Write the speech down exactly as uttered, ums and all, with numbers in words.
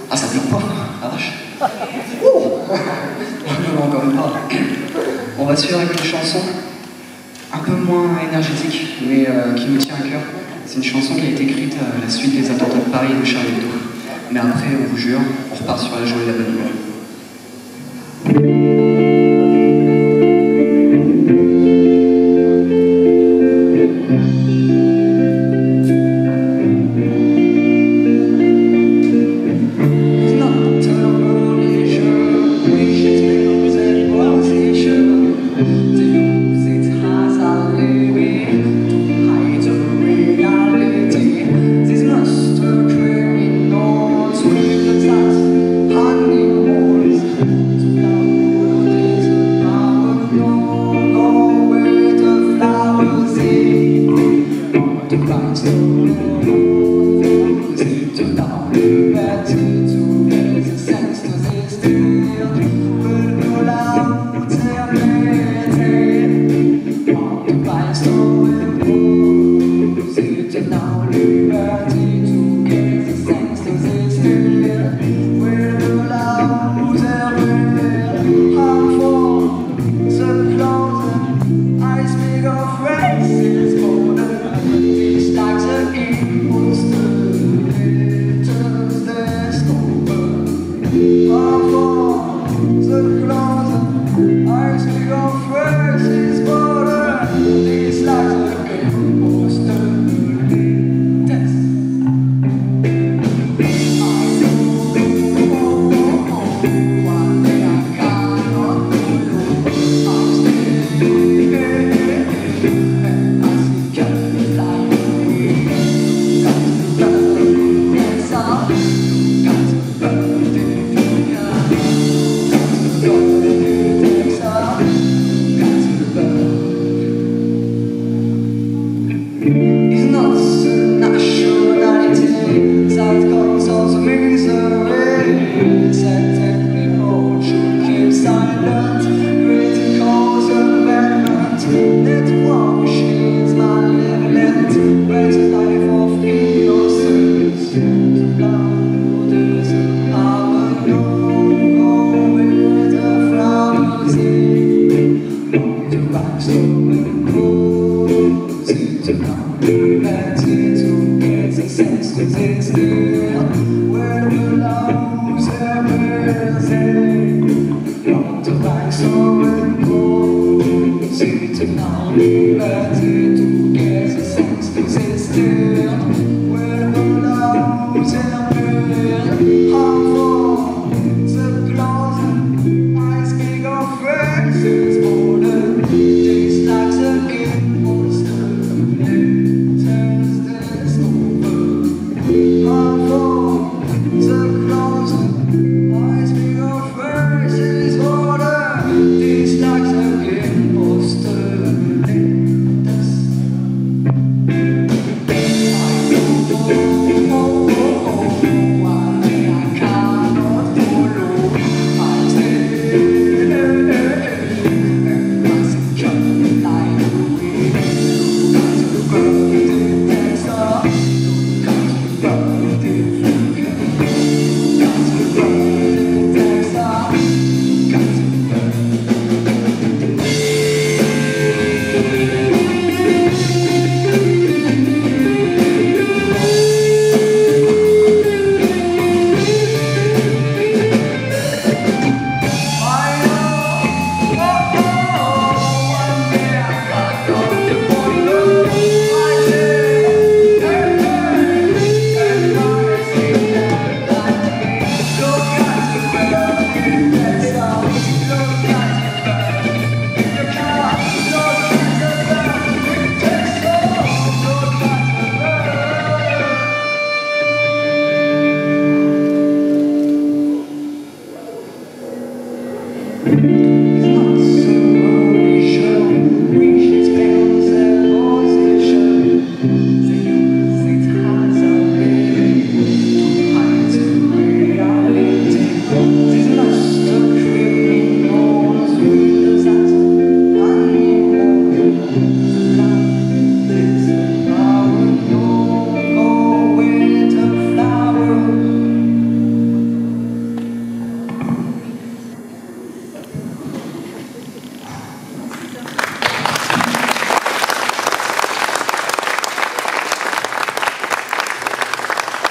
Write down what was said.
Ah, ça bloque pas, la vache. Oh non, non, quand même pas. On va suivre avec une chanson un peu moins énergétique, mais euh, qui me tient à cœur. C'est une chanson qui a été écrite à la suite des attentats de Paris et de Charlie Hebdo. Mais après, on vous jure, on repart sur la joie et la bonne humeur. Liberté.